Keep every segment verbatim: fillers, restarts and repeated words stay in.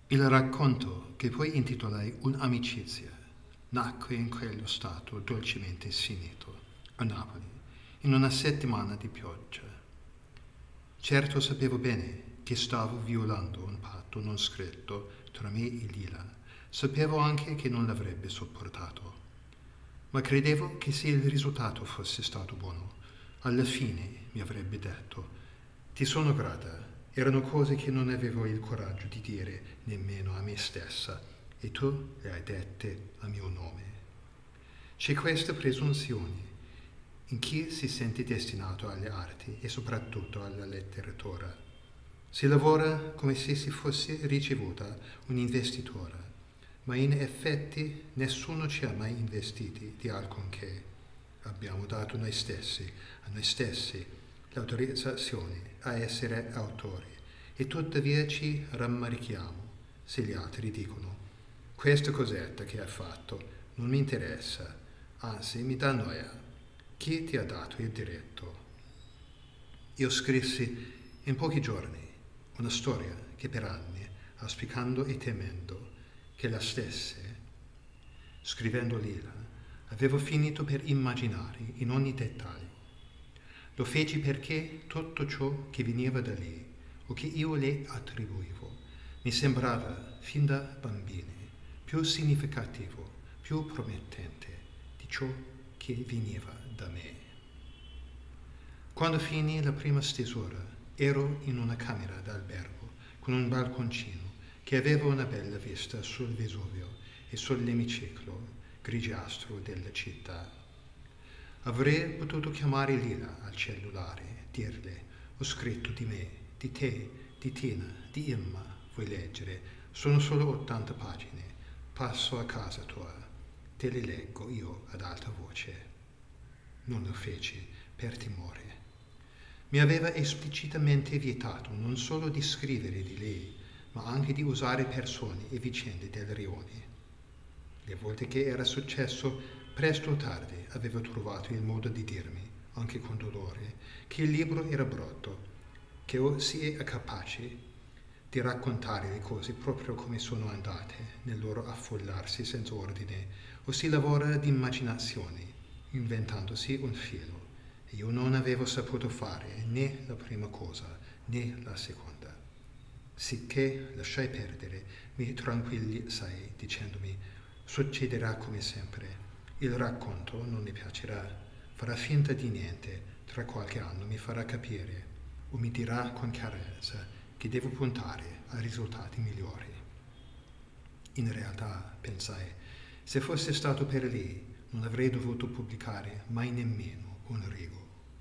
Il racconto, che poi intitolai Un'amicizia, nacque in quello stato dolcemente sfinito, a Napoli, in una settimana di pioggia. Certo sapevo bene che stavo violando un patto non scritto tra me e Lila. Sapevo anche che non l'avrebbe sopportato. Ma credevo che se il risultato fosse stato buono, alla fine mi avrebbe detto: ti sono grata. Erano cose che non avevo il coraggio di dire nemmeno a me stessa, e tu le hai dette a mio nome. C'è questa presunzione in chi si sente destinato alle arti e soprattutto alla letteratura. Si lavora come se si fosse ricevuta un'investitura, ma in effetti nessuno ci ha mai investiti di alcunché. Abbiamo dato noi stessi, a noi stessi, l'autorizzazione a essere autori, e tuttavia ci rammarichiamo se gli altri dicono: questa cosetta che hai fatto non mi interessa, anzi mi dà noia. Chi ti ha dato il diritto? Io scrissi in pochi giorni una storia che per anni, auspicando e temendo che la stesse, scrivendo Lila, avevo finito per immaginare in ogni dettaglio. Lo feci perché tutto ciò che veniva da lei, o che io le attribuivo, mi sembrava, fin da bambini, più significativo, più promettente di ciò che veniva da me. Quando finì la prima stesura, ero in una camera d'albergo con un balconcino che aveva una bella vista sul Vesuvio e sull'emiciclo grigiastro della città. Avrei potuto chiamare Lila al cellulare, dirle: ho scritto di me, di te, di Tina, di Emma, vuoi leggere? Sono solo ottanta pagine, passo a casa tua, te le leggo io ad alta voce. Non lo feci per timore. Mi aveva esplicitamente vietato non solo di scrivere di lei, ma anche di usare persone e vicende del rione. Le volte che era successo, presto o tardi avevo trovato il modo di dirmi, anche con dolore, che il libro era brutto, che o si è capaci di raccontare le cose proprio come sono andate nel loro affollarsi senza ordine, o si lavora di immaginazione, inventandosi un filo. E io non avevo saputo fare né la prima cosa né la seconda. Sicché lasciai perdere, mi tranquillizzai dicendomi: succederà come sempre. Il racconto non mi piacerà, farà finta di niente, tra qualche anno mi farà capire o mi dirà con chiarezza che devo puntare a risultati migliori. In realtà, pensai, se fosse stato per lei, non avrei dovuto pubblicare mai nemmeno un rigo.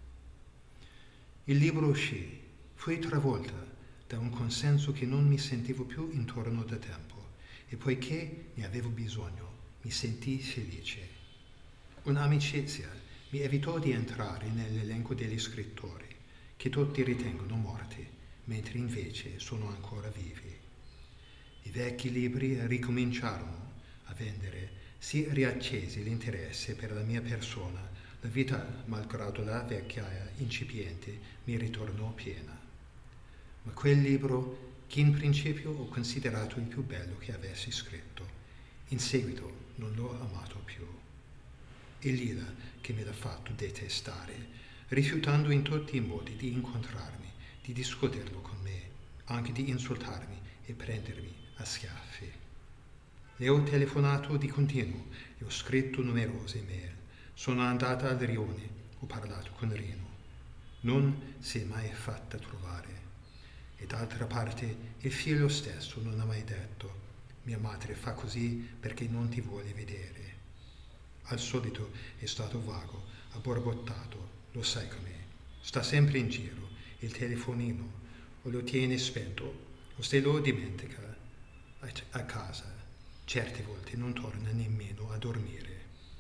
Il libro uscì, fui travolta da un consenso che non mi sentivo più intorno da tempo, e poiché ne avevo bisogno, mi sentii felice. Un'amicizia mi evitò di entrare nell'elenco degli scrittori, che tutti ritengono morti, mentre invece sono ancora vivi. I vecchi libri ricominciarono a vendere, si riaccese l'interesse per la mia persona, la vita, malgrado la vecchiaia incipiente, mi ritornò piena. Ma quel libro, che in principio ho considerato il più bello che avessi scritto, in seguito non l'ho amato più. E Lila che me l'ha fatto detestare, rifiutando in tutti i modi di incontrarmi, di discuterlo con me, anche di insultarmi e prendermi a schiaffi. Le ho telefonato di continuo, le ho scritto numerose mail, sono andata al rione, ho parlato con Rino. Non si è mai fatta trovare. E d'altra parte il figlio stesso non ha mai detto: mia madre fa così perché non ti vuole vedere. Al solito è stato vago, ha borbottato, lo sai com'è. Sta sempre in giro, il telefonino, o lo tiene spento, o se lo dimentica a casa. Certe volte non torna nemmeno a dormire.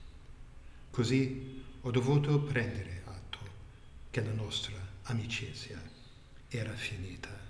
Così ho dovuto prendere atto che la nostra amicizia era finita.